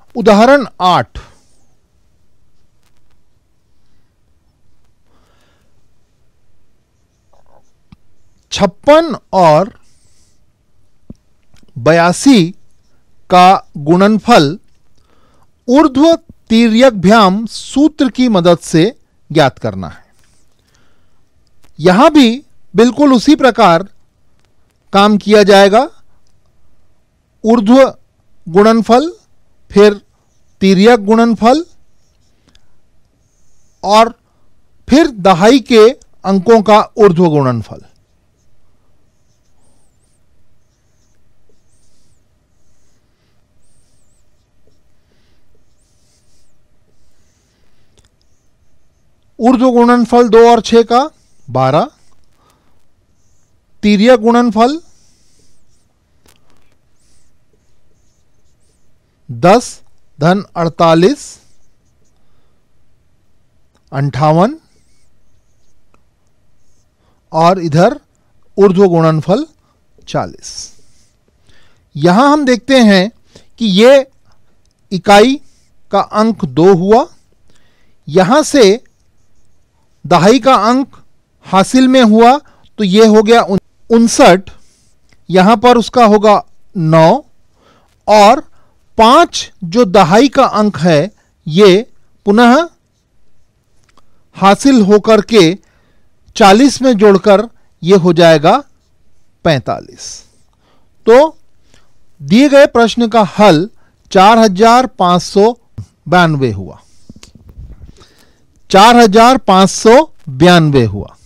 उदाहरण 8, छप्पन और 82 का गुणनफल ऊर्ध्व तिर्यकभ्याम सूत्र की मदद से ज्ञात करना है। यहां भी बिल्कुल उसी प्रकार काम किया जाएगा। ऊर्ध्व गुणनफल, फिर तिर्यक गुणनफल और फिर दहाई के अंकों का ऊर्ध्व गुणनफल। ऊर्ध्व गुणनफल 2 और 6 का 12, तिर्यक गुणनफल 10 धन 48 58 और इधर ऊर्ध्व गुणनफल 40। यहां हम देखते हैं कि ये इकाई का अंक 2 हुआ। यहां से दहाई का अंक हासिल में हुआ तो ये हो गया 59, यहां पर उसका होगा 9 और 5 जो दहाई का अंक है ये पुनः हासिल होकर के 40 में जोड़कर ये हो जाएगा 45। तो दिए गए प्रश्न का हल 4592 हुआ। 4592 हुआ।